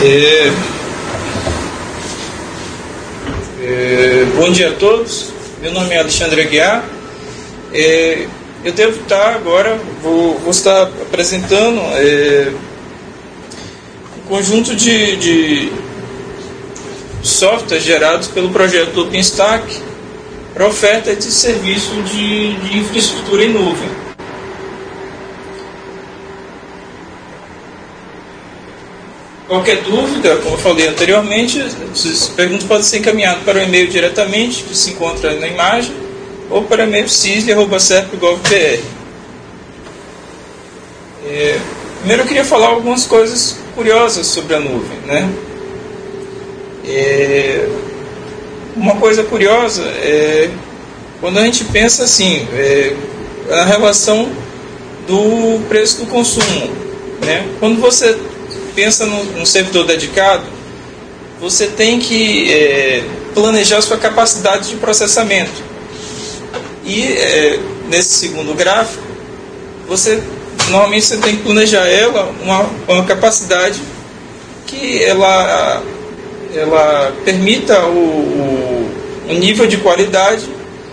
Bom dia a todos, meu nome é Alexandre Aguiar. Eu devo estar agora, vou estar apresentando um conjunto de softwares gerados pelo projeto do OpenStack para oferta de serviço de infraestrutura em nuvem. Qualquer dúvida, como eu falei anteriormente, as perguntas podem ser encaminhadas para o e-mail diretamente, que se encontra na imagem, ou para o e-mail cisle@serp.gov.br. Primeiro eu queria falar algumas coisas curiosas sobre a nuvem, né? Uma coisa curiosa é quando a gente pensa assim, a relação do preço do consumo, né? Quando você pensa num servidor dedicado, você tem que planejar sua capacidade de processamento. E nesse segundo gráfico, normalmente você tem que planejar ela uma capacidade que ela permita o nível de qualidade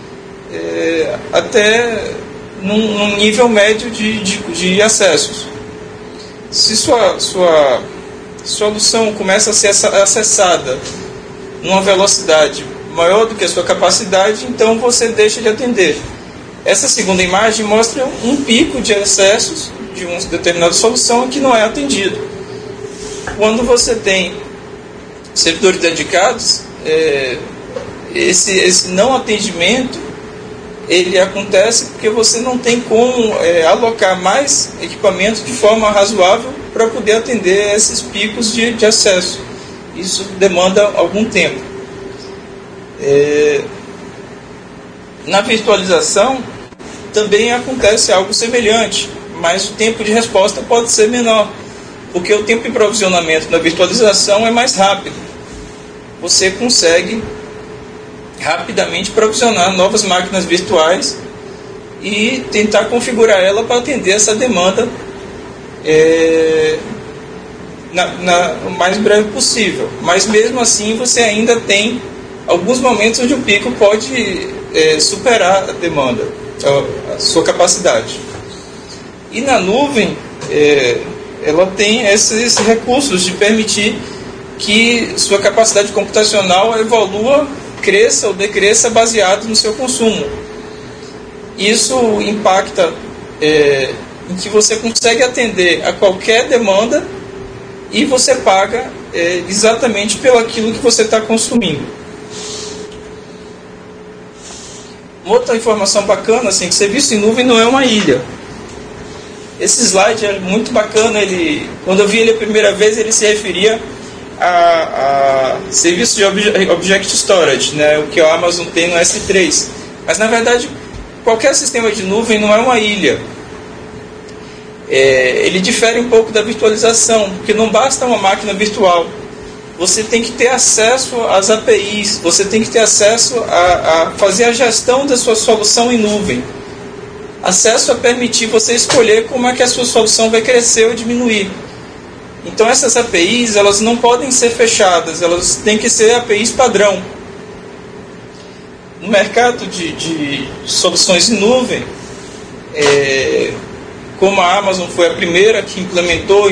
até num nível médio de acessos. Se sua solução começa a ser acessada numa velocidade maior do que a sua capacidade, então você deixa de atender. Essa segunda imagem mostra um pico de acessos de uma determinada solução que não é atendido. Quando você tem servidores dedicados, esse não atendimento ele acontece porque você não tem como alocar mais equipamentos de forma razoável para poder atender esses picos de acesso. Isso demanda algum tempo. Na virtualização também acontece algo semelhante, mas o tempo de resposta pode ser menor, porque o tempo de provisionamento na virtualização é mais rápido. Você consegue rapidamente provisionar novas máquinas virtuais e tentar configurar ela para atender essa demanda o mais breve possível. Mas mesmo assim você ainda tem alguns momentos onde o pico pode superar a demanda, a sua capacidade. E na nuvem ela tem esses recursos de permitir que sua capacidade computacional evolua, cresça ou decresça baseado no seu consumo. Isso impacta em que você consegue atender a qualquer demanda e você paga exatamente pelo aquilo que você está consumindo. Uma outra informação bacana, assim, que serviço em nuvem não é uma ilha. Esse slide é muito bacana. Quando eu vi ele a primeira vez, ele se referia a serviço de Object Storage, né, o que a Amazon tem no S3. Mas, na verdade, qualquer sistema de nuvem não é uma ilha. Ele difere um pouco da virtualização, porque não basta uma máquina virtual. Você tem que ter acesso às APIs, você tem que ter acesso a fazer a gestão da sua solução em nuvem. Acesso a permitir você escolher como é que a sua solução vai crescer ou diminuir. Então essas APIs, elas não podem ser fechadas, elas têm que ser APIs padrão. No mercado de soluções em nuvem, como a Amazon foi a primeira que implementou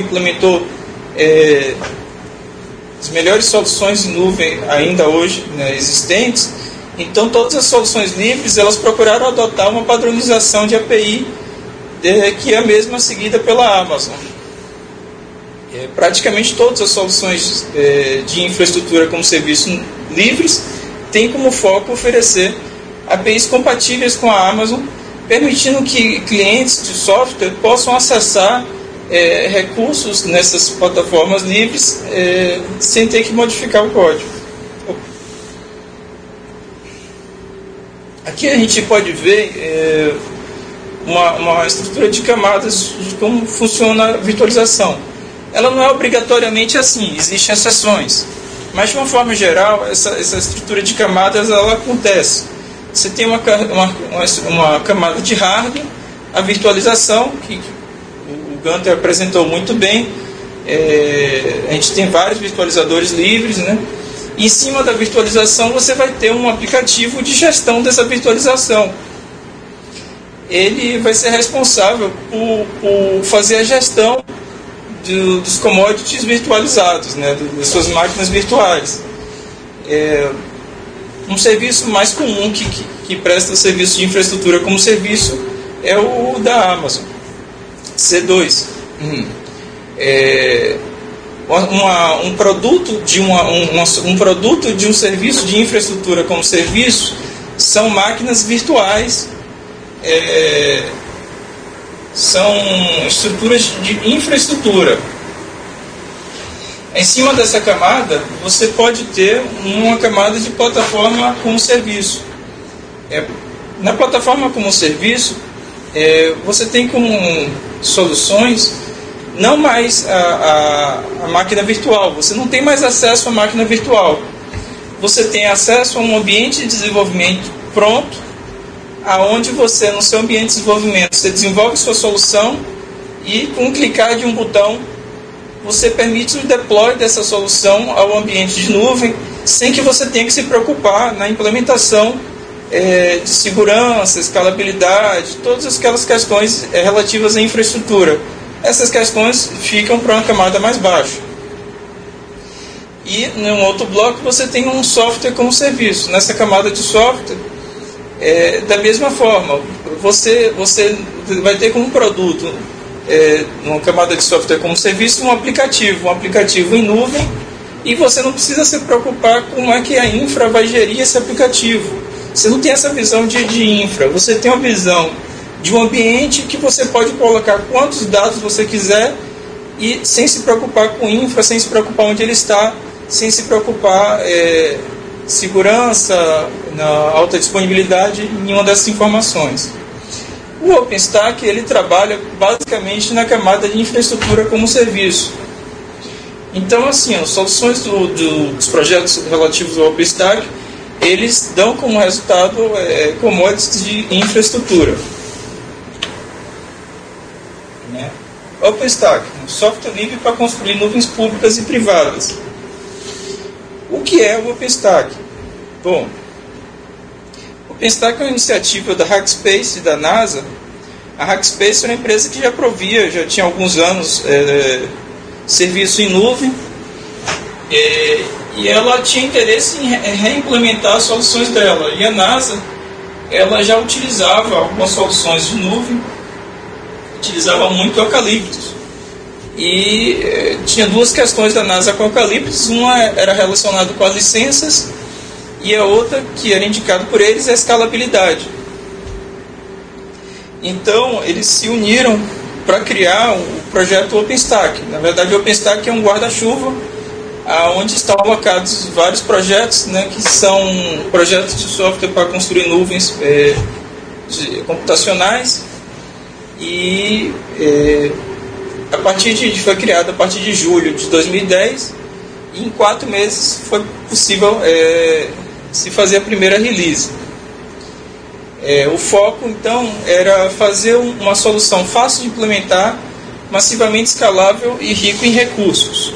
as melhores soluções em nuvem ainda hoje, né, existentes, então todas as soluções livres, elas procuraram adotar uma padronização de API que é a mesma seguida pela Amazon. Praticamente todas as soluções de infraestrutura como serviço livres têm como foco oferecer APIs compatíveis com a Amazon, permitindo que clientes de software possam acessar recursos nessas plataformas livres sem ter que modificar o código. Aqui a gente pode ver uma estrutura de camadas de como funciona a virtualização. Ela não é obrigatoriamente assim, existem exceções, mas de uma forma geral essa estrutura de camadas ela acontece. Você tem uma camada de hardware, a virtualização, que o Gunter apresentou muito bem, A gente tem vários virtualizadores livres, né? E em cima da virtualização você vai ter um aplicativo de gestão dessa virtualização. Ele vai ser responsável por fazer a gestão dos commodities virtualizados, né? Das suas máquinas virtuais. Um serviço mais comum que presta serviço de infraestrutura como serviço é o da Amazon, C2. Um produto de um serviço de infraestrutura como serviço são máquinas virtuais, são estruturas de infraestrutura. Em cima dessa camada, você pode ter uma camada de plataforma como serviço. Na plataforma como serviço, você tem como soluções não mais a máquina virtual. Você não tem mais acesso à máquina virtual. Você tem acesso a um ambiente de desenvolvimento pronto, aonde você, no seu ambiente de desenvolvimento, você desenvolve sua solução e, com um clicar de um botão, você permite o deploy dessa solução ao ambiente de nuvem, sem que você tenha que se preocupar na implementação de segurança, escalabilidade, todas aquelas questões relativas à infraestrutura. Essas questões ficam para uma camada mais baixa. E, em outro bloco, você tem um software como serviço. Nessa camada de software, da mesma forma, você vai ter como produto, numa camada de software como serviço, um aplicativo em nuvem, e você não precisa se preocupar com como é que a infra vai gerir esse aplicativo. Você não tem essa visão de infra, você tem uma visão de um ambiente que você pode colocar quantos dados você quiser e sem se preocupar com infra, sem se preocupar onde ele está, sem se preocupar segurança, na alta disponibilidade em nenhuma dessas informações. O OpenStack ele trabalha basicamente na camada de infraestrutura como serviço. Então, assim, as soluções dos projetos relativos ao OpenStack, eles dão como resultado commodities de infraestrutura. OpenStack, um software livre para construir nuvens públicas e privadas. O que é o OpenStack? Bom, o OpenStack é uma iniciativa da Rackspace e da NASA. A Rackspace é uma empresa que já tinha alguns anos serviço em nuvem, e ela tinha interesse em reimplementar as soluções dela. E a NASA, ela já utilizava algumas soluções de nuvem, utilizava muito Eucaliptus. E tinha duas questões da NASA com Eucaliptus. Uma era relacionada com as licenças e a outra, que era indicada por eles, é a escalabilidade. Então, eles se uniram para criar o projeto OpenStack. Na verdade, o OpenStack é um guarda-chuva onde estão alocados vários projetos, né, que são projetos de software para construir nuvens computacionais. E foi criado a partir de julho de 2010, e em 4 meses foi possível se fazer a primeira release. O foco, então, era fazer uma solução fácil de implementar, massivamente escalável e rico em recursos.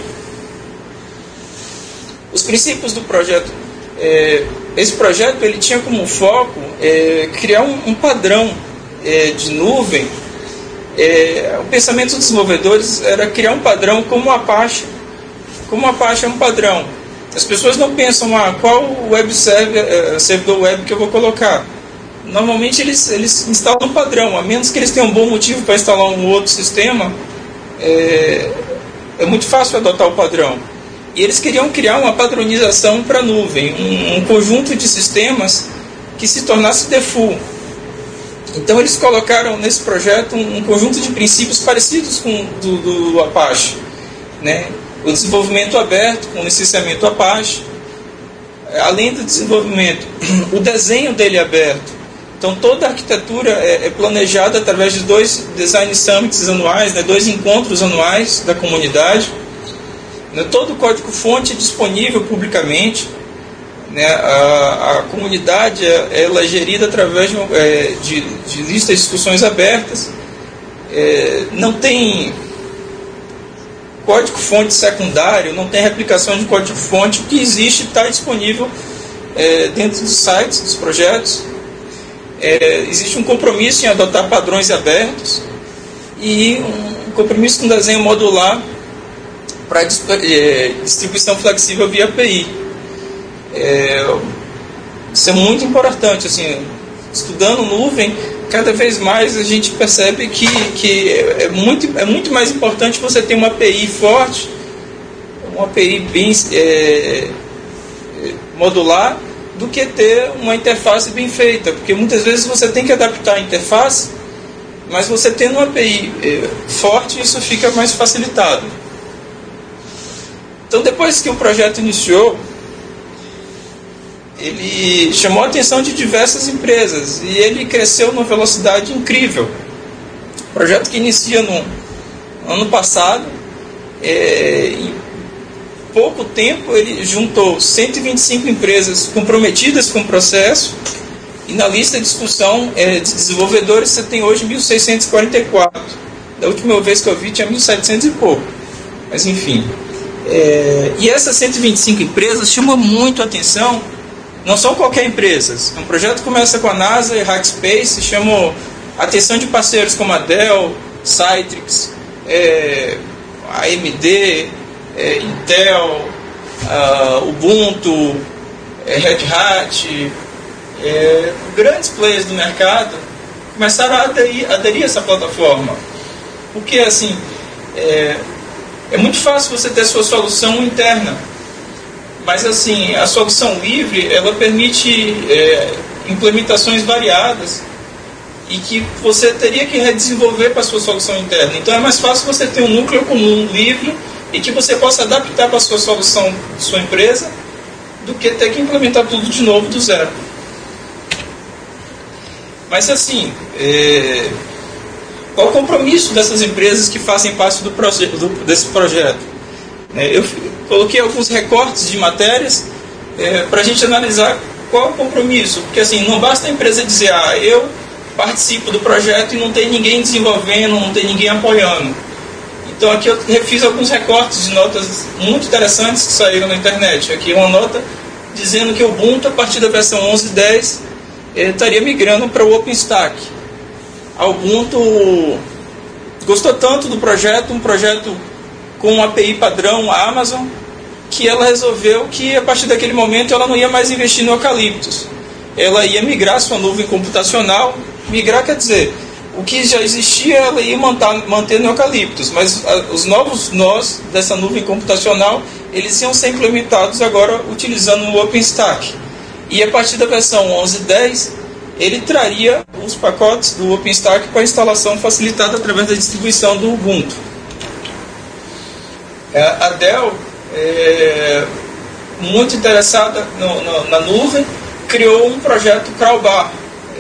Os princípios do projeto. Esse projeto ele tinha como foco criar um padrão de nuvem. O pensamento dos desenvolvedores era criar um padrão como o Apache. Como o Apache é um padrão. As pessoas não pensam, qual web servidor web que eu vou colocar. Normalmente eles instalam um padrão, a menos que eles tenham um bom motivo para instalar um outro sistema, é muito fácil adotar o padrão. E eles queriam criar uma padronização para a nuvem, um conjunto de sistemas que se tornasse default. Então eles colocaram nesse projeto um conjunto de princípios parecidos com o do Apache, né? O desenvolvimento aberto, com licenciamento Apache, além do desenvolvimento, o desenho dele é aberto. Então toda a arquitetura é planejada através de 2 Design Summits anuais, né? 2 encontros anuais da comunidade. Todo o código-fonte é disponível publicamente, né? A comunidade ela é gerida através de listas de discussões abertas. Não tem código-fonte secundário, não tem replicação de código-fonte. O que existe está disponível dentro dos sites, dos projetos. Existe um compromisso em adotar padrões abertos e um compromisso com desenho modular para distribuição flexível via API. Isso é muito importante. Assim, estudando nuvem, cada vez mais a gente percebe que é muito mais importante você ter uma API forte, uma API bem modular, do que ter uma interface bem feita, porque muitas vezes você tem que adaptar a interface, mas você tendo uma API forte, isso fica mais facilitado. Então, depois que o projeto iniciou, ele chamou a atenção de diversas empresas e ele cresceu numa velocidade incrível. O projeto que inicia no ano passado, em pouco tempo ele juntou 125 empresas comprometidas com o processo, e na lista de discussão de desenvolvedores você tem hoje 1.644. Da última vez que eu vi tinha 1.700 e pouco, mas enfim. E essas 125 empresas chamam muito a atenção. Não são qualquer empresas. Um projeto que começa com a NASA e Rackspace, chamou a atenção de parceiros como a Dell, Citrix, AMD, Intel, Ubuntu, Red Hat, grandes players do mercado começaram a aderir a essa plataforma. Porque assim, é muito fácil você ter sua solução interna, mas assim, a solução livre ela permite implementações variadas e que você teria que redesenvolver para a sua solução interna. Então é mais fácil você ter um núcleo comum livre e que você possa adaptar para a sua solução de sua empresa, do que ter que implementar tudo de novo do zero. Mas assim, qual o compromisso dessas empresas que fazem parte desse projeto? Eu coloquei alguns recortes de matérias para a gente analisar qual o compromisso. Porque assim, não basta a empresa dizer, eu participo do projeto e não tem ninguém desenvolvendo, não tem ninguém apoiando. Então aqui eu fiz alguns recortes de notas muito interessantes que saíram na internet. Aqui uma nota dizendo que o Ubuntu, a partir da versão 11.10, estaria migrando para o OpenStack. A Ubuntu gostou tanto do projeto, um projeto com uma API padrão Amazon, que ela resolveu que a partir daquele momento ela não ia mais investir no Eucalyptus. Ela ia migrar sua nuvem computacional. Migrar quer dizer, o que já existia ela ia manter no Eucalyptus, mas os novos nós dessa nuvem computacional, eles iam ser implementados agora utilizando o OpenStack. E a partir da versão 11.10, ele traria os pacotes do OpenStack para instalação facilitada através da distribuição do Ubuntu. A Dell, muito interessada na nuvem, criou um projeto Crowbar.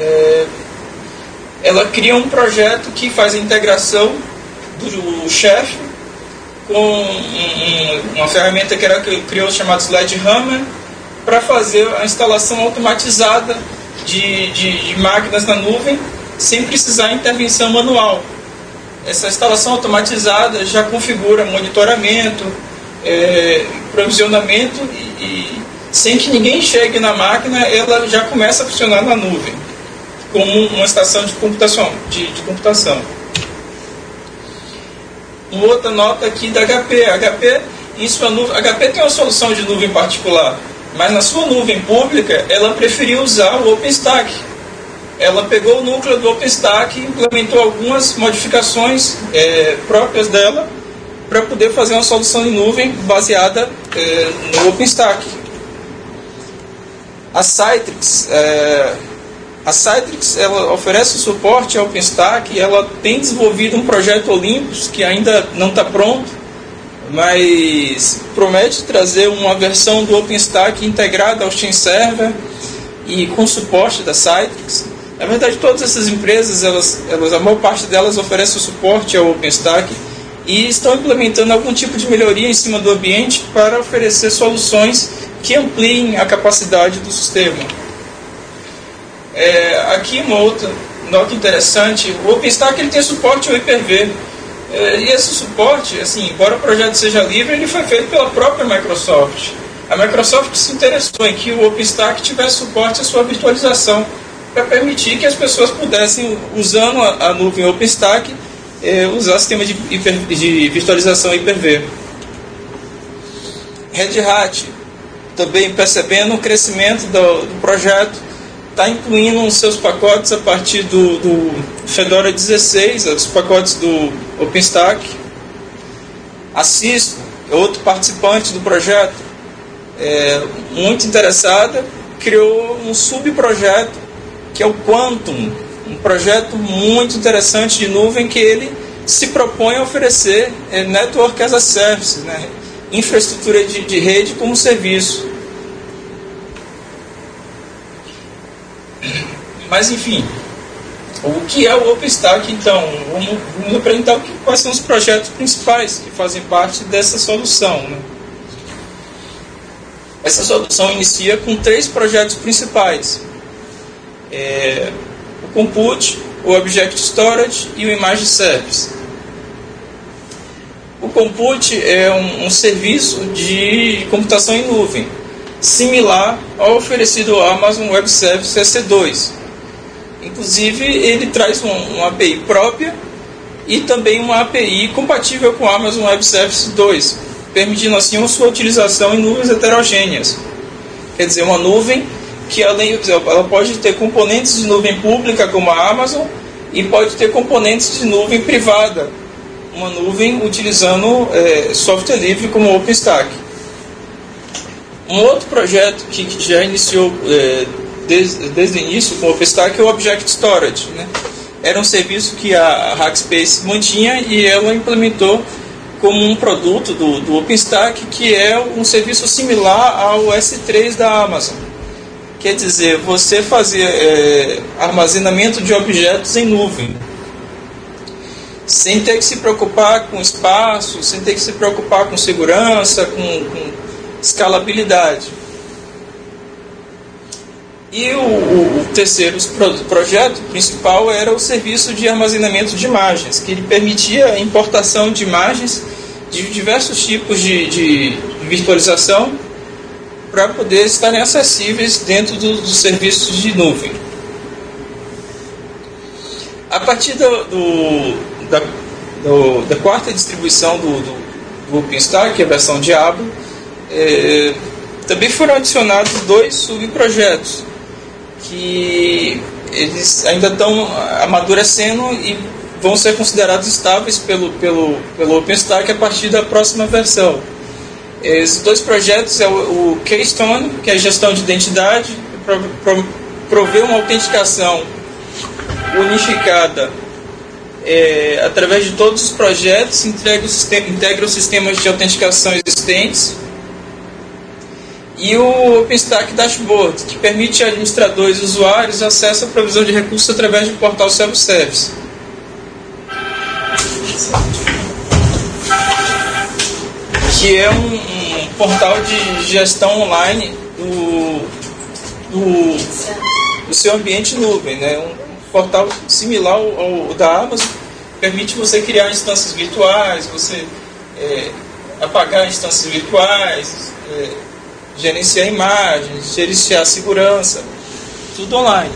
Ela cria um projeto que faz a integração do Chef com uma ferramenta que ela criou chamada Sledgehammer, para fazer a instalação automatizada de máquinas na nuvem sem precisar intervenção manual. Essa instalação automatizada já configura monitoramento, provisionamento e sem que ninguém chegue na máquina, ela já começa a funcionar na nuvem como uma estação de computação. Uma outra nota aqui da HP. HP em sua nuvem, HP tem uma solução de nuvem particular, mas na sua nuvem pública ela preferiu usar o OpenStack. Ela pegou o núcleo do OpenStack e implementou algumas modificações próprias dela para poder fazer uma solução em nuvem baseada no OpenStack. A Citrix ela oferece suporte ao OpenStack e ela tem desenvolvido um projeto Olympus que ainda não está pronto, mas promete trazer uma versão do OpenStack integrada ao Steam Server e com suporte da Citrix. Na verdade, todas essas empresas, a maior parte delas oferece o suporte ao OpenStack e estão implementando algum tipo de melhoria em cima do ambiente para oferecer soluções que ampliem a capacidade do sistema. Aqui uma outra nota interessante, o OpenStack ele tem suporte ao Hyper-V. E esse suporte, assim, embora o projeto seja livre, ele foi feito pela própria Microsoft. A Microsoft se interessou em que o OpenStack tivesse suporte à sua virtualização, para permitir que as pessoas pudessem, usando a nuvem OpenStack, usar o sistema de virtualização Hyper-V. Red Hat, também percebendo o crescimento do projeto, está incluindo nos seus pacotes a partir do Fedora 16, os pacotes do OpenStack. A Cisco, outro participante do projeto, muito interessada, criou um subprojeto que é o Quantum, um projeto muito interessante de nuvem que ele se propõe a oferecer Network as a Service, né? Infraestrutura de rede como serviço. Mas enfim, o que é o OpenStack então? Vamos apresentar quais são os projetos principais que fazem parte dessa solução, né? Essa solução inicia com 3 projetos principais. O Compute, o Object Storage e o Image Service. O Compute é um serviço de computação em nuvem, similar ao oferecido Amazon Web Service EC2. Inclusive, ele traz uma API própria e também uma API compatível com o Amazon Web Service 2, permitindo assim a sua utilização em nuvens heterogêneas. Quer dizer, uma nuvem que ela pode ter componentes de nuvem pública como a Amazon e pode ter componentes de nuvem privada, uma nuvem utilizando software livre como o OpenStack. Um outro projeto que já iniciou desde o início com o OpenStack é o Object Storage, né? Era um serviço que a Rackspace mantinha e ela implementou como um produto do OpenStack, que é um serviço similar ao S3 da Amazon. Quer dizer, você fazer armazenamento de objetos em nuvem, sem ter que se preocupar com espaço, sem ter que se preocupar com segurança, com escalabilidade. E o terceiro projeto principal era o serviço de armazenamento de imagens, que ele permitia a importação de imagens de diversos tipos de virtualização para poder estarem acessíveis dentro dos serviços de nuvem. A partir da quarta distribuição do OpenStack, que é a versão Diablo, também foram adicionados 2 subprojetos, que eles ainda estão amadurecendo e vão ser considerados estáveis pelo OpenStack a partir da próxima versão. Esses 2 projetos é o Keystone, que é a gestão de identidade, prover uma autenticação unificada através de todos os projetos, integra os sistemas de autenticação existentes. E o OpenStack Dashboard, que permite a administradores e usuários acesso à provisão de recursos através do portal self-service. Que é um portal de gestão online do seu ambiente nuvem, né? Um portal similar ao da Amazon, permite você criar instâncias virtuais, você apagar instâncias virtuais, gerenciar imagens, gerenciar segurança, tudo online.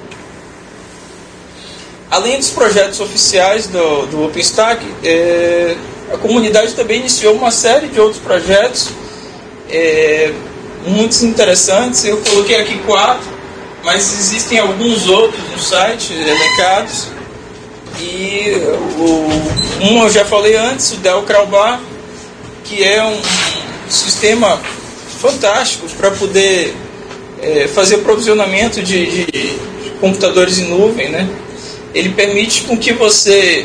Além dos projetos oficiais do OpenStack, a comunidade também iniciou uma série de outros projetos muito interessantes. Eu coloquei aqui 4, mas existem alguns outros no site elencados. E um eu já falei antes, o Dell Crowbar, que é um sistema fantástico para poder fazer o provisionamento de computadores em nuvem, né? Ele permite com que você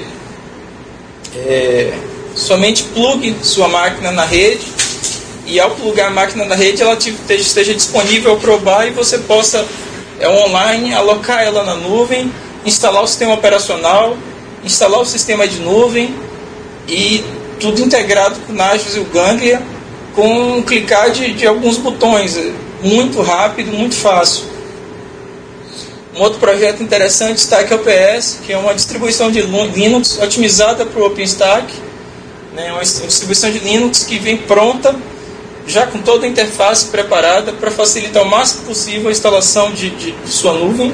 somente plugue sua máquina na rede, e ao plugar a máquina na rede ela esteja disponível para o bar e você possa online alocar ela na nuvem, instalar o sistema operacional, instalar o sistema de nuvem, e tudo integrado com o Nagios e o Ganglia, com um clicar de alguns botões, muito rápido, muito fácil. Um outro projeto interessante, StackOPS, que é uma distribuição de Linux otimizada para o OpenStack, né? Uma distribuição de Linux que vem pronta, já com toda a interface preparada para facilitar o máximo possível a instalação de sua nuvem.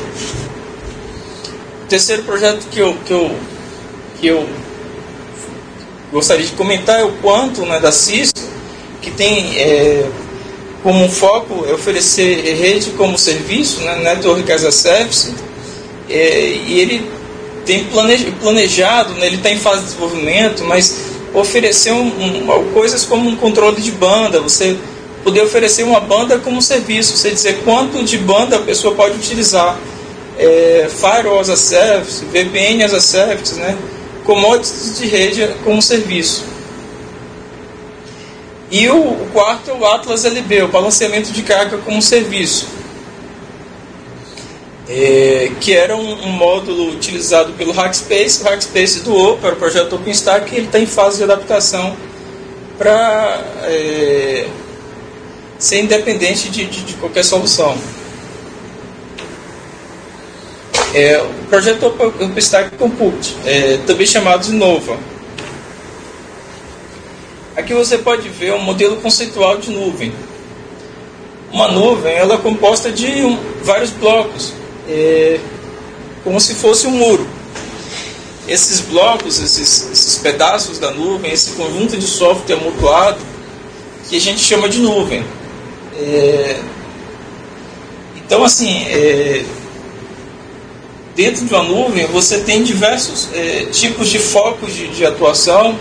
O terceiro projeto que eu gostaria de comentar é o Quantum, né, da Cisco, que tem como foco é oferecer rede como serviço, né, Network as a Service, e ele tem planejado, né, ele está em fase de desenvolvimento, mas oferecer coisas como um controle de banda, você poder oferecer uma banda como serviço, você dizer quanto de banda a pessoa pode utilizar, Firewall as a Service, VPN as a Service, né, commodities de rede como serviço. E o quarto é o Atlas LB, o balanceamento de carga como serviço, que era um módulo utilizado pelo Hackspace. O Hackspace doou para o projeto OpenStack e ele está em fase de adaptação para ser independente de qualquer solução. O projeto OpenStack Compute, também chamado de Nova. Aqui você pode ver um modelo conceitual de nuvem. Uma nuvem ela é composta de vários blocos, como se fosse um muro. Esses blocos, esses pedaços da nuvem, esse conjunto de software amontoado, que a gente chama de nuvem. Então, assim, dentro de uma nuvem você tem diversos tipos de focos de atuação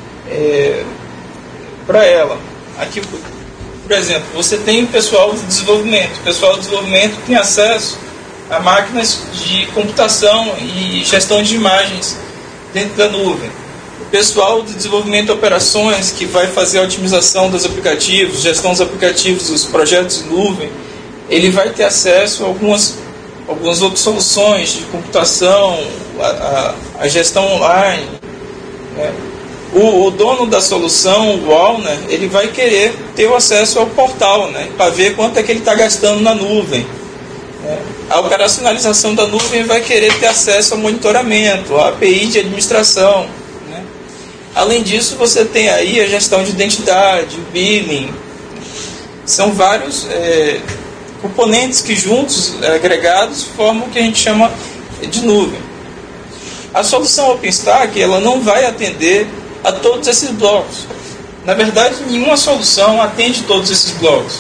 para ela. Aqui, por exemplo, você tem o pessoal de desenvolvimento. O pessoal de desenvolvimento tem acesso a máquinas de computação e gestão de imagens dentro da nuvem. O pessoal de desenvolvimento de operações, que vai fazer a otimização dos aplicativos, gestão dos aplicativos, dos projetos de nuvem, ele vai ter acesso a algumas outras soluções de computação, a gestão online, né? O dono da solução, o owner, ele vai querer ter o acesso ao portal, né, para ver quanto é que ele está gastando na nuvem. A operacionalização da nuvem vai querer ter acesso ao monitoramento, à API de administração, né? Além disso, você tem aí a gestão de identidade, o billing. São vários componentes que juntos, agregados, formam o que a gente chama de nuvem. A solução OpenStack ela não vai atender a todos esses blocos. Na verdade, nenhuma solução atende todos esses blocos.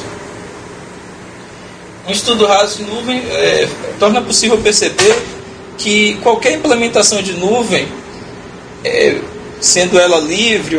Um estudo raso de nuvem torna possível perceber que qualquer implementação de nuvem, sendo ela livre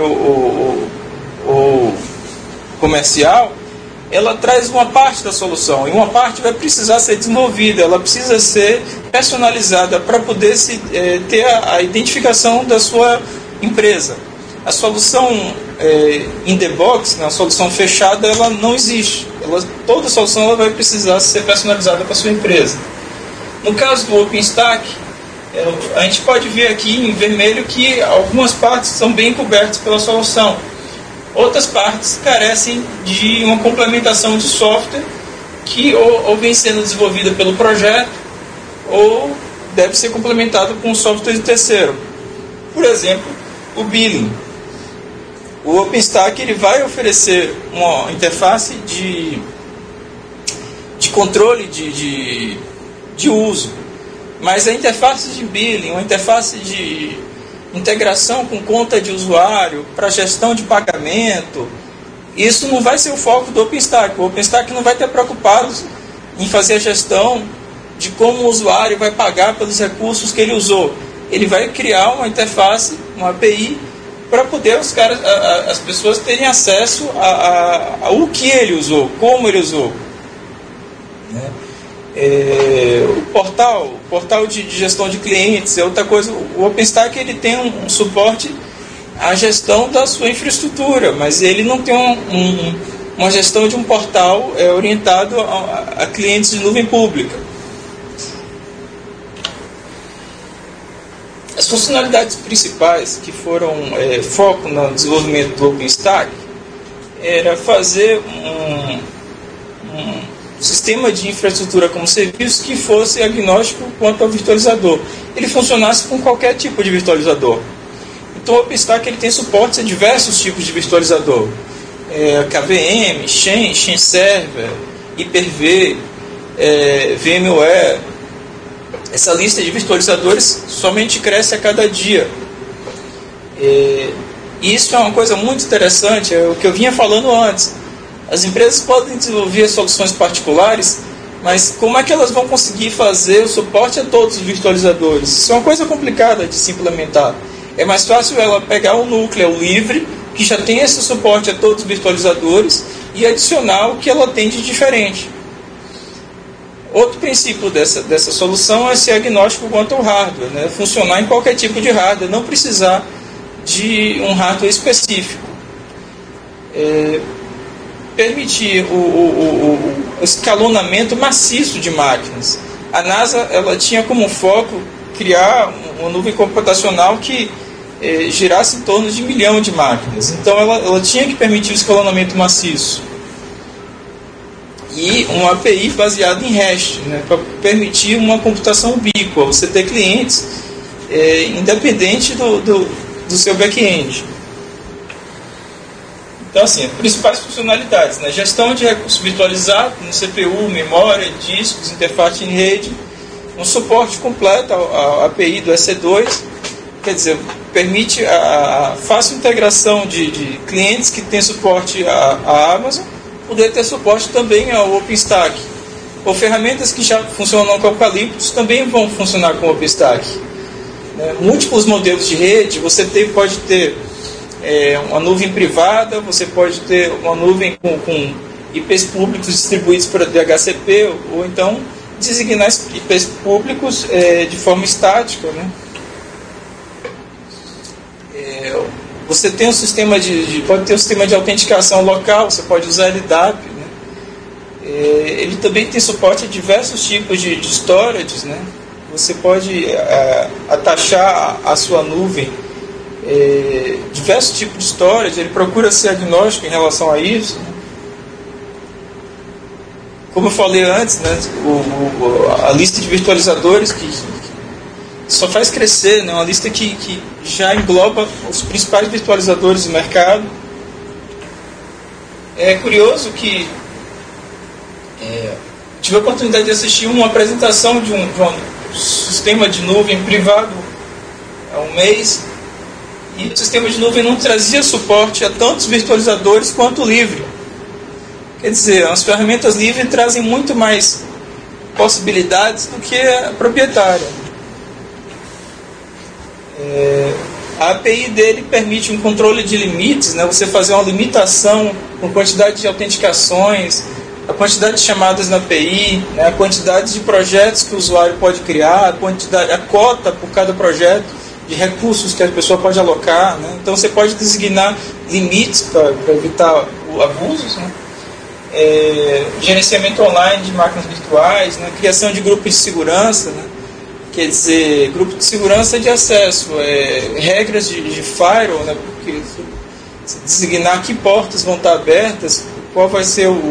ou comercial, ela traz uma parte da solução, e uma parte vai precisar ser desenvolvida, ela precisa ser personalizada para poder ter a identificação da sua empresa. A solução in the box, né, a solução fechada, ela não existe. Toda solução ela vai precisar ser personalizada para a sua empresa. No caso do OpenStack, a gente pode ver aqui em vermelho que algumas partes são bem cobertas pela solução. Outras partes carecem de uma complementação de software que ou vem sendo desenvolvida pelo projeto ou deve ser complementado com software de terceiro. Por exemplo, o billing. O OpenStack ele vai oferecer uma interface de controle de uso, mas a interface de billing, uma interface de integração com conta de usuário para gestão de pagamento, isso não vai ser o foco do OpenStack. O OpenStack não vai estar preocupado em fazer a gestão de como o usuário vai pagar pelos recursos que ele usou. Ele vai criar uma interface, uma API, para poder as pessoas terem acesso ao que ele usou, como ele usou. O portal de gestão de clientes é outra coisa. O OpenStack ele tem um suporte à gestão da sua infraestrutura, mas ele não tem uma gestão de um portal orientado a clientes de nuvem pública. As funcionalidades principais que foram foco no desenvolvimento do OpenStack era fazer sistema de infraestrutura como serviço que fosse agnóstico quanto ao virtualizador. Ele funcionasse com qualquer tipo de virtualizador. Então o OpenStack ele tem suporte a diversos tipos de virtualizador. KVM, Xen Server, Hyper-V, VMware. Essa lista de virtualizadores somente cresce a cada dia. E isso é uma coisa muito interessante, é o que eu vinha falando antes. As empresas podem desenvolver soluções particulares, mas como é que elas vão conseguir fazer o suporte a todos os virtualizadores? Isso é uma coisa complicada de se implementar. É mais fácil ela pegar o núcleo livre, que já tem esse suporte a todos os virtualizadores, e adicionar o que ela tem de diferente. Outro princípio dessa solução é ser agnóstico quanto ao hardware, né? Funcionar em qualquer tipo de hardware, não precisar de um hardware específico. Permitir o escalonamento maciço de máquinas. A NASA ela tinha como foco criar uma nuvem computacional que girasse em torno de 1 milhão de máquinas. Então ela tinha que permitir o escalonamento maciço. E uma API baseada em REST, né, para permitir uma computação ubíqua, você ter clientes independente do seu back-end. Então, assim, principais funcionalidades, né? Gestão de recursos virtualizados, no CPU, memória, discos, interface em rede, um suporte completo à API do EC2, quer dizer, permite a fácil integração de clientes que têm suporte à Amazon, poder ter suporte também ao OpenStack. Ou ferramentas que já funcionam com Eucalyptus também vão funcionar com o OpenStack. Múltiplos modelos de rede, você pode ter uma nuvem privada, você pode ter uma nuvem com IPs públicos distribuídos para DHCP, ou então designar IPs públicos de forma estática, né? Você tem um sistema pode ter um sistema de autenticação local, você pode usar LDAP, né? Ele também tem suporte a diversos tipos de storage, né? Você pode atachar a sua nuvem diversos tipos de storage, ele procura ser agnóstico em relação a isso, né? Como eu falei antes, né, a lista de virtualizadores que só faz crescer, né, uma lista que já engloba os principais virtualizadores do mercado. É curioso que tive a oportunidade de assistir uma apresentação de um sistema de nuvem privado há um mês, e o sistema de nuvem não trazia suporte a tantos virtualizadores quanto o livre. Quer dizer, as ferramentas livres trazem muito mais possibilidades do que a proprietária. A API dele permite um controle de limites, né? Você fazer uma limitação com quantidade de autenticações, a quantidade de chamadas na API, né? A quantidade de projetos que o usuário pode criar, a cota por cada projeto de recursos que a pessoa pode alocar, né? Então você pode designar limites para evitar abusos, né? Gerenciamento online de máquinas virtuais, né? Criação de grupos de segurança, né? Quer dizer, grupo de segurança de acesso, regras de firewall, né? Porque se designar que portas vão estar abertas, qual vai ser a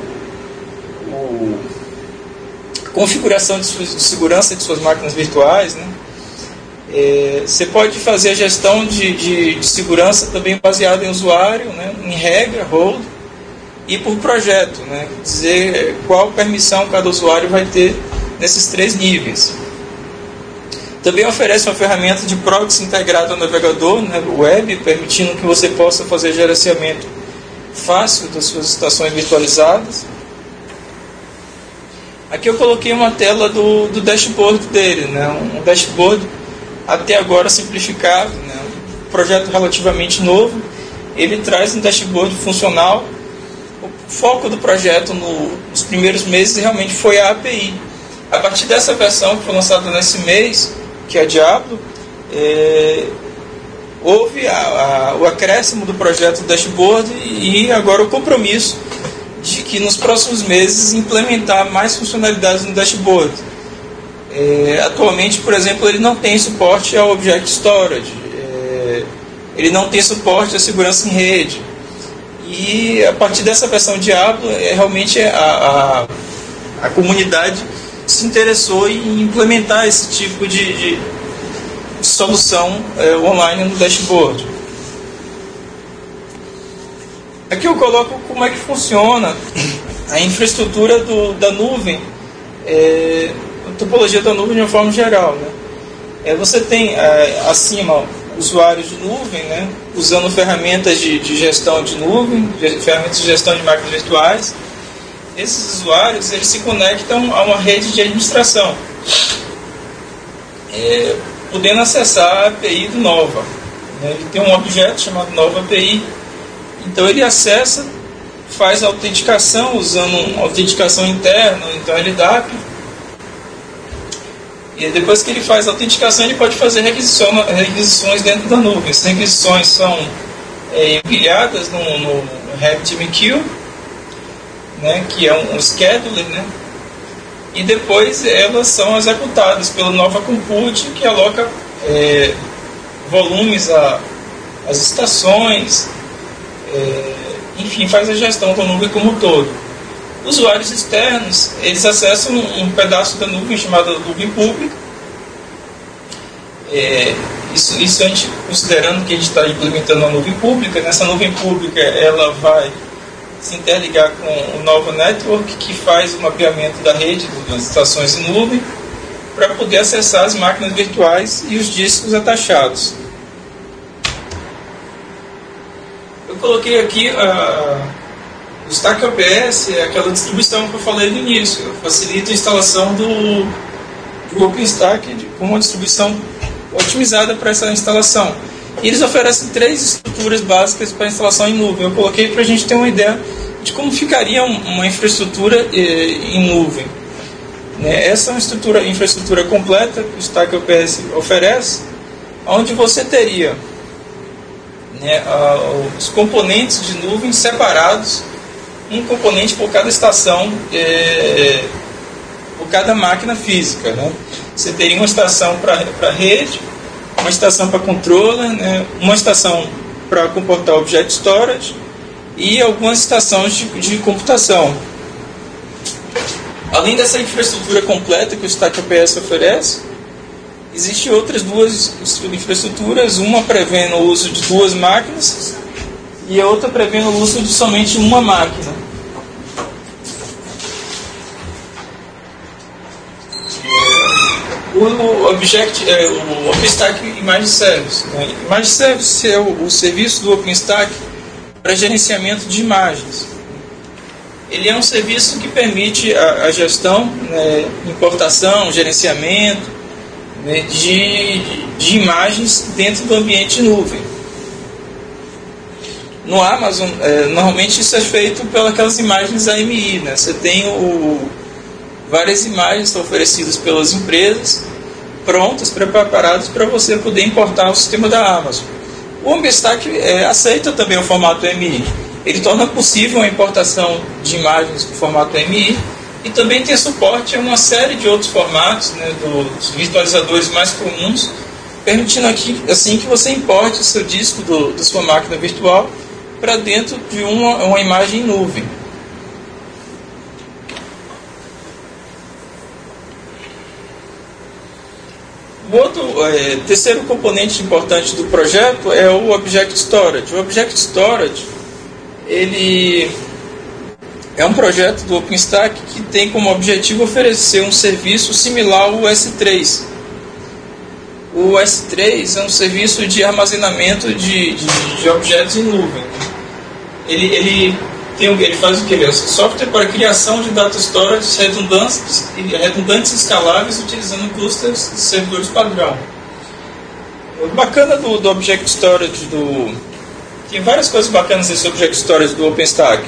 configuração de segurança de suas máquinas virtuais, né? Você pode fazer a gestão de segurança também baseada em usuário, né? Em regra, role, e por projeto, né? Dizer qual permissão cada usuário vai ter nesses 3 níveis. Também oferece uma ferramenta de proxy integrada ao navegador, né, web, permitindo que você possa fazer gerenciamento fácil das suas estações virtualizadas. Aqui eu coloquei uma tela do dashboard dele, né, um dashboard até agora simplificado, né, um projeto relativamente novo. Ele traz um dashboard funcional. O foco do projeto nos primeiros meses realmente foi a API. A partir dessa versão que foi lançada nesse mês, que é a Diablo, houve o acréscimo do projeto dashboard e agora o compromisso de que nos próximos meses implementar mais funcionalidades no dashboard. Atualmente, por exemplo, ele não tem suporte ao Object Storage, ele não tem suporte à segurança em rede. E a partir dessa versão Diablo, realmente a comunidade se interessou em implementar esse tipo de solução online no dashboard. Aqui eu coloco como é que funciona a infraestrutura da nuvem, a topologia da nuvem de uma forma geral, né? Você tem acima usuários de nuvem, né, usando ferramentas de gestão de nuvem, ferramentas de gestão de máquinas virtuais. Esses usuários eles se conectam a uma rede de administração, podendo acessar a API do Nova. Ele tem um objeto chamado Nova API, então ele acessa, faz a autenticação usando uma autenticação interna, então LDAP. E depois que ele faz a autenticação, ele pode fazer requisições dentro da nuvem. Essas requisições são empilhadas no RabbitMQ, né, que é um scheduler, né, e depois elas são executadas pelo Nova Compute, que aloca volumes às estações, enfim, faz a gestão da nuvem como um todo. Usuários externos, eles acessam um pedaço da nuvem chamada nuvem pública. Isso a gente, considerando que a gente está implementando uma nuvem pública, nessa nuvem pública ela vai se interligar com o Nova Network, que faz o mapeamento da rede das estações em nuvem, para poder acessar as máquinas virtuais e os discos atachados. Eu coloquei aqui o Stack OPS, é aquela distribuição que eu falei no início, facilita a instalação do OpenStack com uma distribuição otimizada para essa instalação. E eles oferecem 3 estruturas básicas para instalação em nuvem. Eu coloquei para a gente ter uma ideia de como ficaria uma infraestrutura em nuvem. Essa é uma infraestrutura completa que o Stack OPS oferece, onde você teria os componentes de nuvem separados, um componente por cada estação, por cada máquina física. Você teria uma estação para rede, uma estação para controller, uma estação para comportar Object Storage e algumas estações de computação. Além dessa infraestrutura completa que o Stack OPS oferece, existem outras 2 infraestruturas, uma prevendo o uso de 2 máquinas e a outra prevendo o uso de somente uma máquina. O OpenStack Image Service. Image Service é o serviço do OpenStack para gerenciamento de imagens. Ele é um serviço que permite a gestão, importação, gerenciamento de imagens dentro do ambiente nuvem. No Amazon, normalmente isso é feito pelas imagens AMI. Você tem várias imagens oferecidas pelas empresas, prontas, preparadas para você poder importar o sistema da Amazon. O OpenStack aceita também o formato AMI. Ele torna possível a importação de imagens no formato AMI e também tem suporte a uma série de outros formatos, dos virtualizadores mais comuns, permitindo assim que você importe o seu disco da sua máquina virtual para dentro de uma imagem em nuvem. O outro, terceiro componente importante do projeto é o Object Storage. O Object Storage ele é um projeto do OpenStack que tem como objetivo oferecer um serviço similar ao S3. O S3 é um serviço de armazenamento de objetos em nuvem. Ele faz o que? É software para criação de data storage redundantes e escaláveis utilizando clusters de servidores padrão. O bacana do Object Storage tem várias coisas bacanas nesse Object Storage do OpenStack.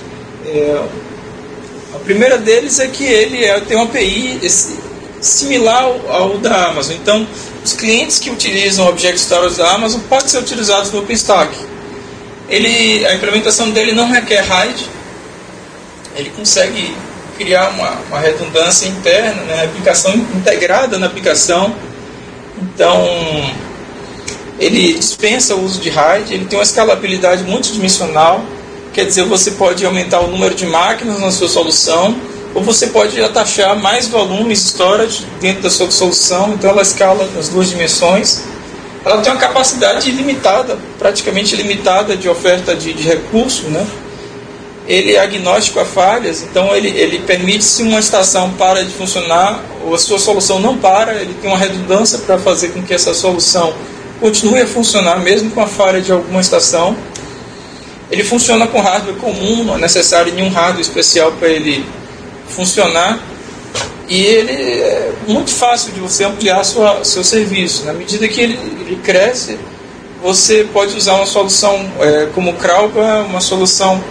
A primeira deles é que ele tem uma API similar ao da Amazon. Então, os clientes que utilizam o Object Storage da Amazon podem ser utilizados no OpenStack. A implementação dele não requer RAID. Ele consegue criar uma redundância interna, aplicação integrada na aplicação. Então, ele dispensa o uso de RAID. Ele tem uma escalabilidade multidimensional. Quer dizer, você pode aumentar o número de máquinas na sua solução ou você pode atachar mais volumes storage dentro da sua solução. Então ela escala nas duas dimensões. Ela tem uma capacidade ilimitada, praticamente ilimitada de oferta de recurso, né? Ele é agnóstico a falhas, então ele permite, se uma estação para de funcionar ou a sua solução não para, ele tem uma redundância para fazer com que essa solução continue a funcionar mesmo com a falha de alguma estação. Ele funciona com hardware comum, não é necessário nenhum hardware especial para ele funcionar, e ele é muito fácil de você ampliar seu serviço. Na medida que ele cresce, você pode usar uma solução como o Krauba, uma solução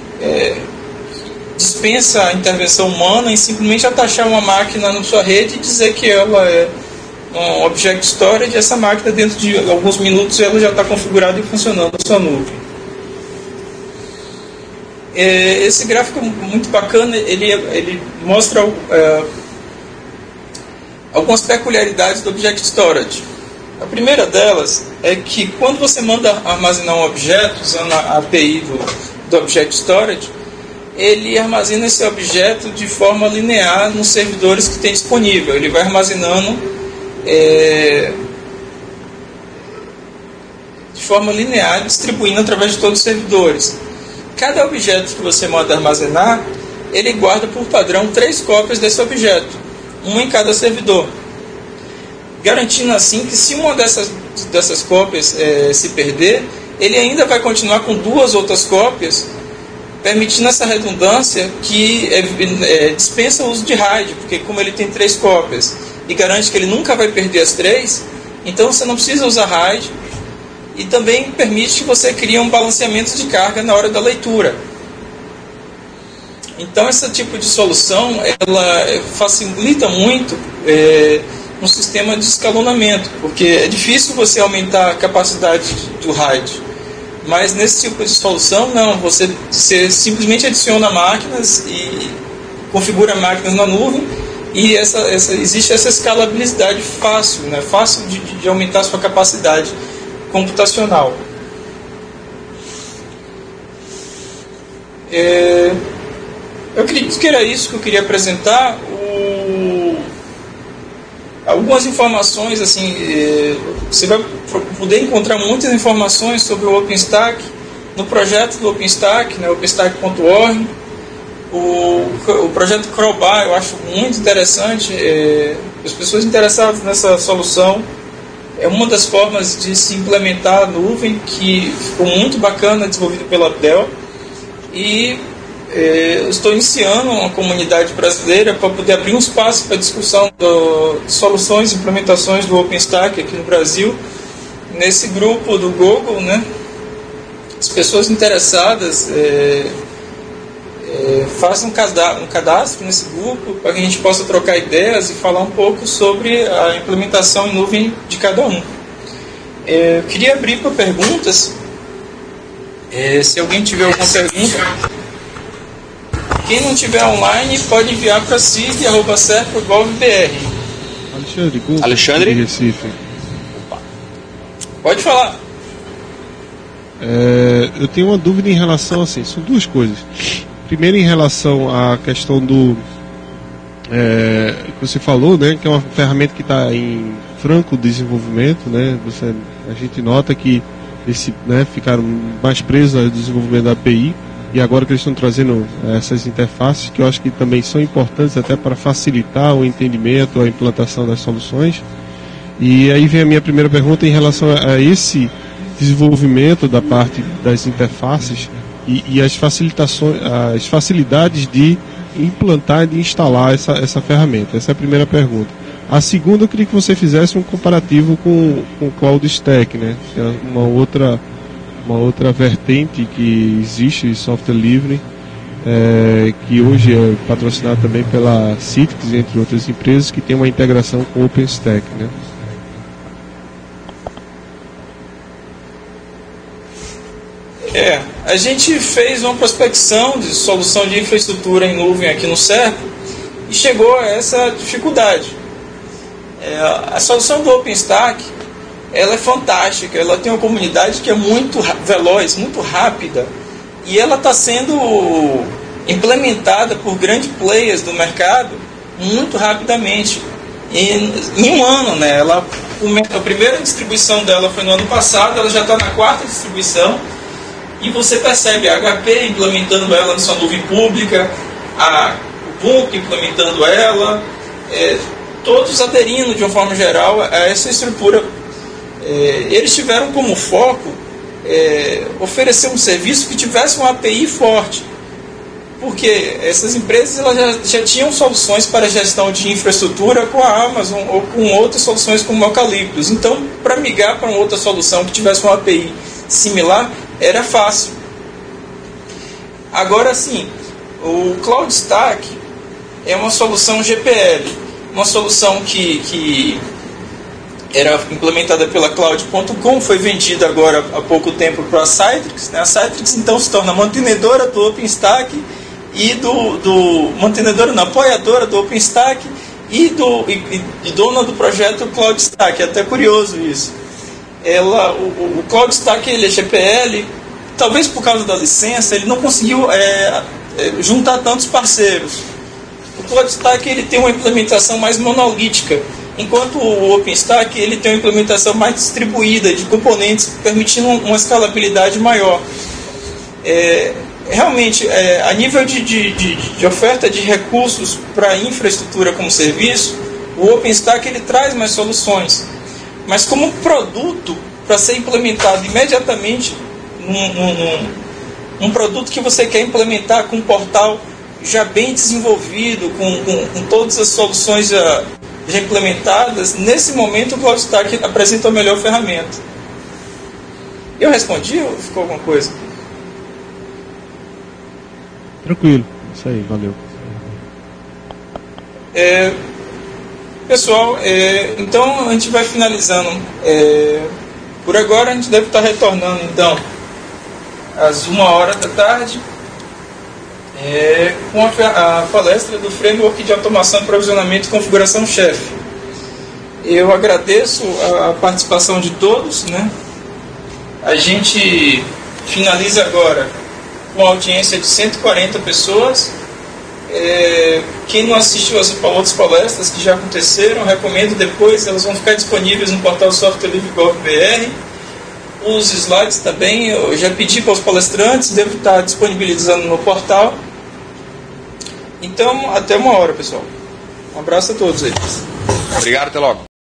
dispensa a intervenção humana, e simplesmente atachar uma máquina na sua rede e dizer que ela é um object storage, e essa máquina dentro de alguns minutos ela já está configurada e funcionando na sua nuvem. Esse gráfico é muito bacana, ele mostra algumas peculiaridades do object storage. A primeira delas é que quando você manda armazenar um objeto usando a API do Object Storage, ele armazena esse objeto de forma linear nos servidores que tem disponível. Ele vai armazenando de forma linear, distribuindo através de todos os servidores. Cada objeto que você manda armazenar, ele guarda por padrão 3 cópias desse objeto, uma em cada servidor, garantindo assim que, se uma dessas cópias se perder, ele ainda vai continuar com 2 outras cópias, permitindo essa redundância que dispensa o uso de RAID, porque como ele tem 3 cópias e garante que ele nunca vai perder as 3, então você não precisa usar RAID, e também permite que você crie um balanceamento de carga na hora da leitura. Então esse tipo de solução ela facilita muito um sistema de escalonamento, porque é difícil você aumentar a capacidade do RAID. Mas nesse tipo de solução, não. Você simplesmente adiciona máquinas e configura máquinas na nuvem, e existe essa escalabilidade fácil, né? Fácil de aumentar a sua capacidade computacional. Eu acredito que era isso que eu queria apresentar. Algumas informações, assim, você vai poder encontrar muitas informações sobre o OpenStack no projeto do OpenStack, né, openstack.org. O projeto Krauba eu acho muito interessante. As pessoas interessadas nessa solução, é uma das formas de se implementar a nuvem, que ficou muito bacana, desenvolvido pela Dell. E eu estou iniciando uma comunidade brasileira para poder abrir um espaço para discussão de soluções e implementações do OpenStack aqui no Brasil, nesse grupo do Google, né? As pessoas interessadas façam um cadastro nesse grupo para que a gente possa trocar ideias e falar um pouco sobre a implementação em nuvem de cada um. Eu queria abrir para perguntas. Se alguém tiver alguma pergunta, quem não tiver online pode enviar para cid@serpa.gov.br. Alexandre? De Recife. Pode falar. Eu tenho uma dúvida em relação, assim, são 2 coisas. Primeiro, em relação à questão do que você falou, né, que é uma ferramenta que está em franco desenvolvimento, né? A gente nota que ficaram mais presos ao desenvolvimento da API, e agora que eles estão trazendo essas interfaces, que eu acho que também são importantes até para facilitar o entendimento, a implantação das soluções. E aí vem a minha primeira pergunta em relação a esse desenvolvimento da parte das interfaces e as facilidades de implantar e de instalar essa ferramenta. Essa é a primeira pergunta. A segunda, eu queria que você fizesse um comparativo com o Cloud Stack, né? Que é uma outra vertente que existe de software livre, que hoje é patrocinado também pela Citrix, entre outras empresas, que tem uma integração com o OpenStack, né? A gente fez uma prospecção de solução de infraestrutura em nuvem aqui no Serpa e chegou a essa dificuldade. A solução do OpenStack, ela é fantástica, ela tem uma comunidade que é muito veloz, muito rápida, e ela está sendo implementada por grandes players do mercado muito rapidamente. Em um ano, né? A primeira distribuição dela foi no ano passado, ela já está na 4ª distribuição, e você percebe a HP implementando ela na sua nuvem pública, o Ubuntu implementando ela, todos aderindo de uma forma geral a essa estrutura. Eles tiveram como foco oferecer um serviço que tivesse uma API forte, porque essas empresas elas já tinham soluções para gestão de infraestrutura com a Amazon ou com outras soluções como o Eucalyptus. Então, para migrar para uma outra solução que tivesse uma API similar, era fácil. Agora sim, o CloudStack é uma solução GPL, uma solução que era implementada pela Cloud.com, foi vendida agora há pouco tempo para a Citrix, né? A Citrix então se torna mantenedora do OpenStack e apoiadora do OpenStack e dona do projeto CloudStack. É até curioso isso. O CloudStack ele é GPL, talvez por causa da licença, ele não conseguiu juntar tantos parceiros. O CloudStack ele tem uma implementação mais monolítica, enquanto o OpenStack ele tem uma implementação mais distribuída de componentes, permitindo uma escalabilidade maior. Realmente, a nível de oferta de recursos para infraestrutura como serviço, o OpenStack ele traz mais soluções. Mas como produto, para ser implementado imediatamente, um produto que você quer implementar com um portal já bem desenvolvido, com todas as soluções já implementadas, nesse momento o CloudStack apresenta a melhor ferramenta. Eu respondi ou ficou alguma coisa? Tranquilo, isso aí, valeu. Pessoal, então a gente vai finalizando. Por agora a gente deve estar retornando então às 13h, com a palestra do Framework de Automação, Provisionamento e Configuração Chef. Eu agradeço a participação de todos, né? A gente finaliza agora com a audiência de 140 pessoas. Quem não assistiu às outras palestras que já aconteceram, recomendo depois, elas vão ficar disponíveis no portal Software Livre Gov.br. Os slides também, eu já pedi para os palestrantes, devo estar disponibilizando no portal. Então, até uma hora, pessoal. Um abraço a todos aí. Obrigado, até logo.